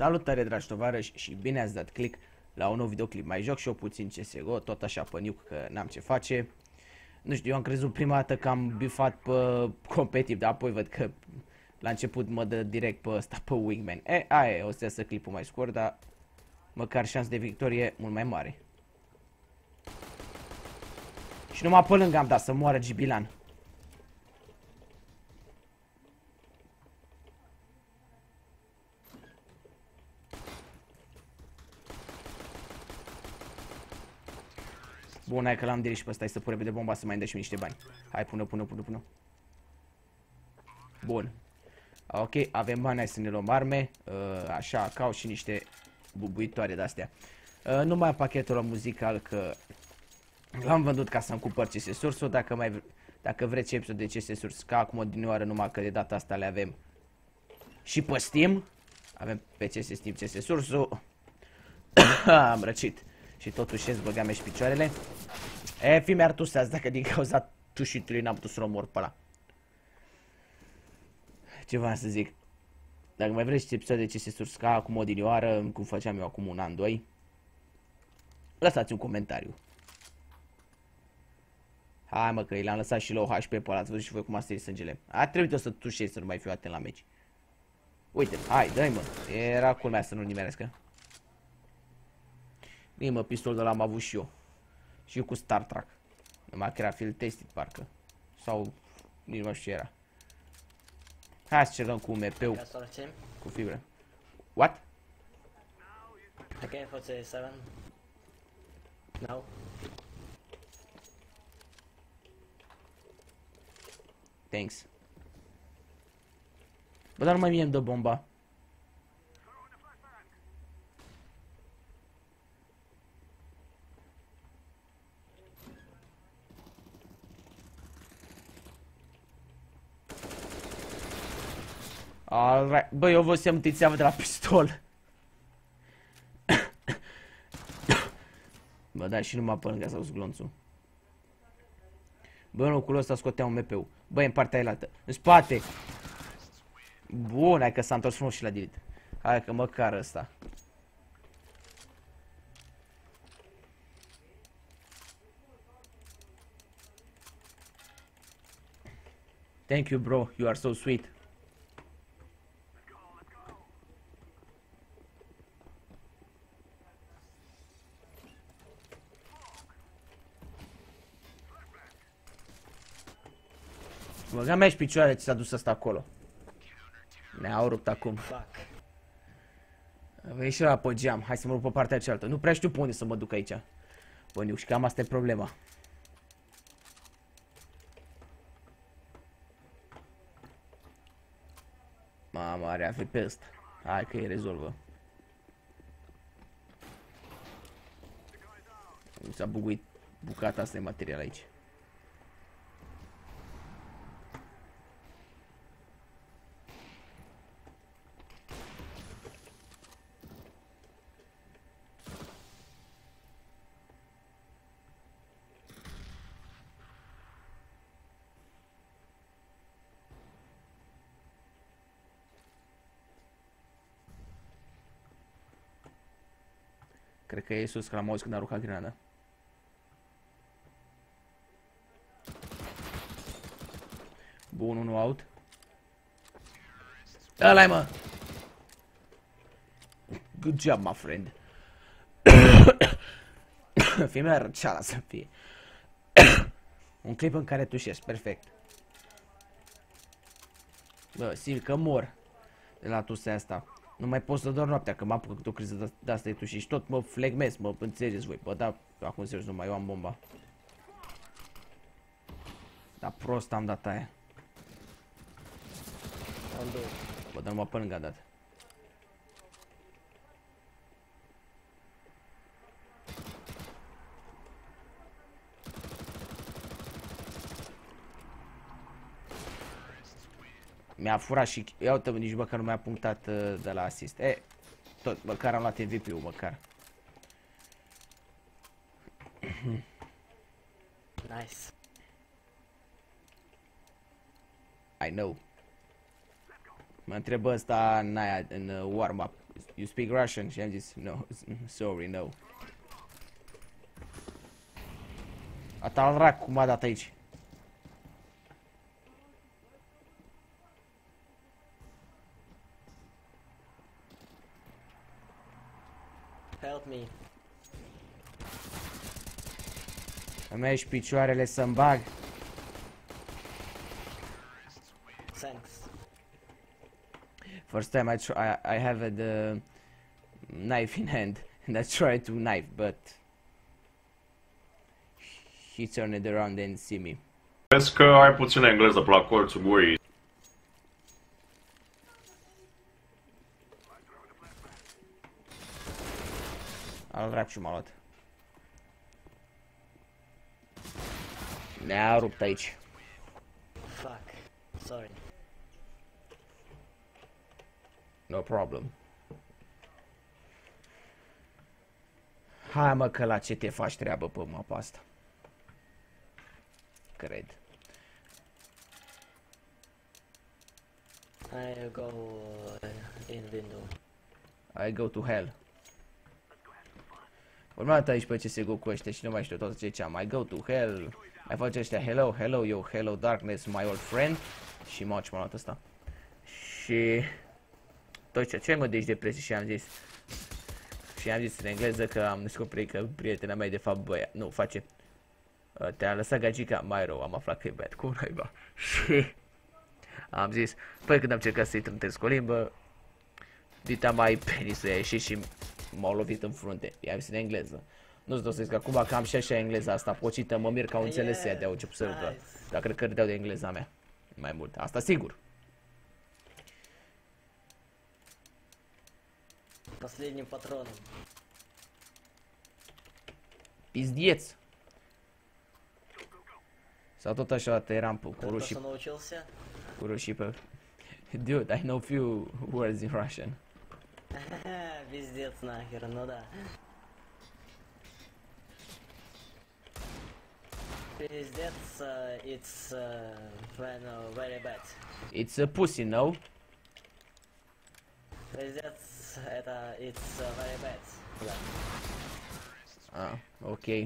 Salutare dragi tovarăși și bine ați dat click la un nou videoclip. Mai joc și eu puțin CSGO, tot așa pe nuke că n-am ce face. Nu știu, eu am crezut prima dată că am bifat pe competitiv, dar apoi văd că la început mă dă direct pe ăsta, pe Wingman. Aia e, o să iasă clipul mai scurt, dar măcar șans de victorie mult mai mare. Și numai pe lângă am dat să moară Gibilan. Bun, hai că l-am direct și pe ăsta, hai să pun repede bomba să mai dă și niște bani. Hai, pune. Bun. Ok, avem bani, hai să ne luăm arme. Așa, caut și niște bubuitoare de-astea. Nu mai am pachetul muzical, că l-am vândut ca să-mi cumpăr CS Source-ul. Dacă vreți episod de CS Source ca acum odinioară, numai că de data asta le avem și pe Steam. Avem pe CS Steam CS Source-ul. Am răcit. Și totuși îți băgam și picioarele. Fi mi-ar tuseați dacă din cauza tușitului n-am putut să-l omor pe ăla. Ce v-am să zic? Dacă mai vreți episoade de CS Source ca acum odinioară, cum făceam eu acum un an, doi, lăsați un comentariu. Hai mă, că i l-am lăsat și low HP pe ăla, ați văzut și voi cum a sărit sângele. A trebuit să tușezi să nu mai fiu atent la meci. Uite, hai, dă-i mă, era culmea să nu nimerească. Bine mă, pistolul ăla am avut și eu. Și eu cu Star Trek. Numai că era field tested parcă. Sau, nici nu mai știu ce era. Hai să cercăm cu MP-ul. Cu fibră. What? AK-47. No. Thanks. Bă, dar numai mie îmi dă bomba. Alright. Bă, eu vă să-mi tițeavă de la pistol. Bă, da, și numai pe lângă s-au glonțul. Bă, în locul ăsta scotea un MP-ul. Bă, e în partea ailaltă. În spate. Bun, hai că s-a întors frumos și la delete. Hai că măcar ăsta. Thank you, bro. You are so sweet. Băga mea și picioare, ți s-a dus ăsta acolo. Ne-au rupt acum. Vei și la pe geam. Hai să mă duc pe partea cealaltă. Nu prea știu pe unde să mă duc aici. Bă, Niu, și cam asta e problema. Mama, are AFP pe ăsta. Hai că îi rezolvă. Mi s-a buguit bucata asta de material aici. Cred că e sus, că l-am auzit când a aruncat grenada. Bun, unul out. Ăla-i, mă! Good job, my friend. Fie mea răceala să fie. Un clip în care tușesc, perfect. Bă, simt că mor de la tusea asta. Nu mai pot să dorm noaptea, că m-am apucat o criză de asta de tuși și tot mă flegmesc, mă înțelegeți voi. Bă, da, acum serios, nu mai eu am bomba. Da, prost am dat aia. Bă, dar numai pe lângă a dat. Mi-a furat și... Ia uite, nici măcar nu mi-a punctat de la asist. Tot, măcar am luat MVP-ul, măcar. Nice. I know. Mă întreb ăsta în aia, în warm-up. You speak Russian? Și am zis, no, sorry, no. Ata-l dracu, cum a dat aici? Help me. Îmi ieși picioarele să-mi bag. Thanks. First time I have the knife in hand and I tried to knife, but he turned it around and see me. Vezi că ai puțin engleză pe la colțul gurii. Al dracu și m-a luat. Ne-a rupt aici. Fuck. Sorry. No problem. Hai mă că la ce te faci treabă pe mapa asta. Cred. I go in window. I go to hell. Urmat aici pe CSGO cu ăștia și nu mai știu tot ce ziceam. I go to hell. Mai face ăștia hello, hello, yo, hello darkness, my old friend. Și m-a luat ăsta. Și... tot ce mă deci depresie și am zis. Și am zis în engleză că am descoperit că prietena mea e de fapt băia. Nu, face. Te-a lăsat gagica mai rău, am aflat că e bad. Cum naiba? Și... am zis, păi când am încercat să-i trântesc o limbă, dita mai penisul a ieșit și m-au lovit în frunte. I-am zis în engleză. Nu-ți dau să zic acum că am și așa engleza asta pocită, mă mir că au înțeles ea de-au început să râdă. Dar cred că râdeau de engleza mea. Mai mult. Asta sigur. Последним патроном. Pizdieț. Sau tot așa eram cu Только rușii. что научился? Cu rușii pe... Dude, I know few words in Russian. Пиздец нахер, ну да. Пиздец, it's when very bad. It's a pussy, no? Пиздец, это it's very bad. Да. Ah, ok.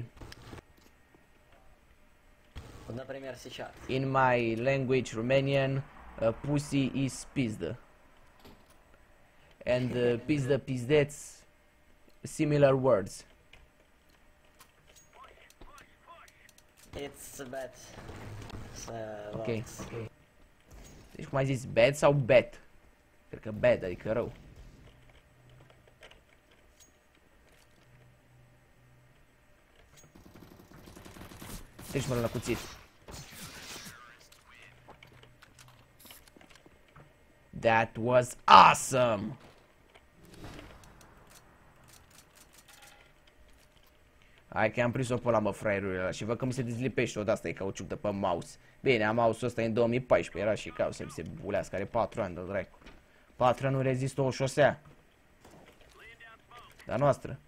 Вот, например, сейчас. In my language, Romanian, pussy is pizdă. And pizdă, pizdeț, similar words. It's bad. Ok. Words. Deci cum ai zis, bad sau bad? Cred că bad, adică rău. Treci mă la cuțit. That was awesome! Hai că am prins-o pe ăla, mă, fraierul ăla, și văd că mi se dezlipește odată, asta e cauciuc de pe mouse. Bine, am mouse-ul ăsta în 2014, era și ca să mi se bulească, are 4 ani de dracu. 4 ani nu rezistă o șosea. Dar noastră.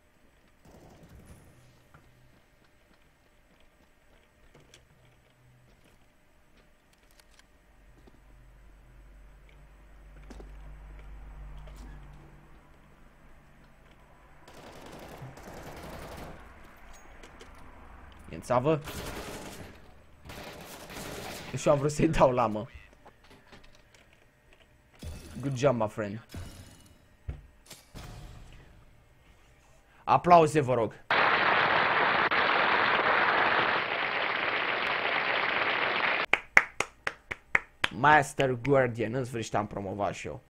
E în țavă? Și am vrut să-i dau lamă. Good job, my friend. Aplauze, vă rog. Master Guardian, în sfârșit am promovat și eu.